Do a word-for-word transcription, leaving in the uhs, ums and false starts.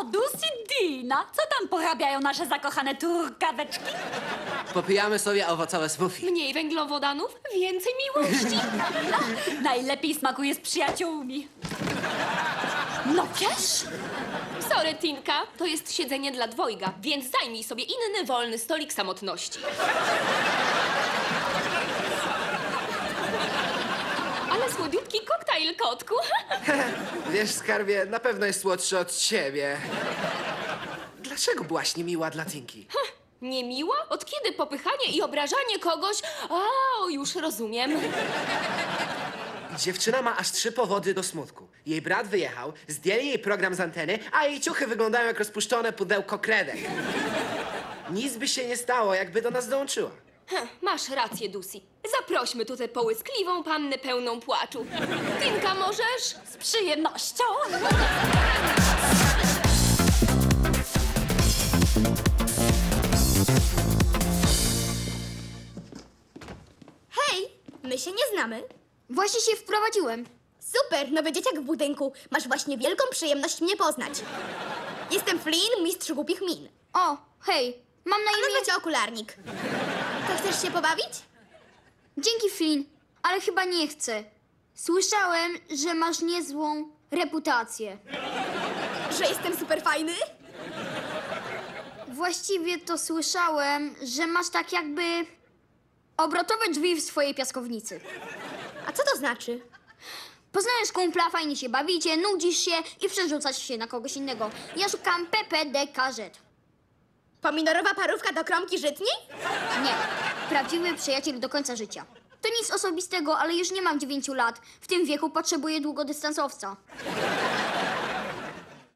O, Dusi Dina, co tam porabiają nasze zakochane turkaweczki? Popijamy sobie owocowe smoothie. Mniej węglowodanów, więcej miłości. Najlepiej smakuje z przyjaciółmi. No wiesz? Sorry, Tinka, to jest siedzenie dla dwojga, więc zajmij sobie inny wolny stolik samotności. Ale słodziutki koktajl, kotku. Wiesz, skarbie, na pewno jest słodszy od ciebie. Dlaczego byłaś niemiła dla Tinki? Niemiła? Od kiedy popychanie i obrażanie kogoś? O, już rozumiem. Dziewczyna ma aż trzy powody do smutku. Jej brat wyjechał, zdjęli jej program z anteny, a jej ciuchy wyglądają jak rozpuszczone pudełko kredek. Nic by się nie stało, jakby do nas dołączyła. Hm, masz rację, Dusi. Zaprośmy tu tę połyskliwą pannę pełną płaczu. Tinka, możesz? Z przyjemnością. Hej, my się nie znamy. Właśnie się wprowadziłem. Super, nowy dzieciak w budynku. Masz właśnie wielką przyjemność mnie poznać. Jestem Flynn, mistrz głupich min. O, hej, mam na A imię... nazwę cię okularnik. To chcesz się pobawić? Dzięki, Flynn, ale chyba nie chcę. Słyszałem, że masz niezłą reputację. Że jestem super fajny? Właściwie to słyszałem, że masz tak jakby obrotowe drzwi w swojej piaskownicy. A co to znaczy? Poznajesz kumpla, fajnie się bawicie, nudzisz się i przerzucasz się na kogoś innego. Ja szukam P P D K Z. Pomidorowa parówka do kromki żytniej? Nie, prawdziwy przyjaciel do końca życia. To nic osobistego, ale już nie mam dziewięciu lat. W tym wieku potrzebuję długodystansowca.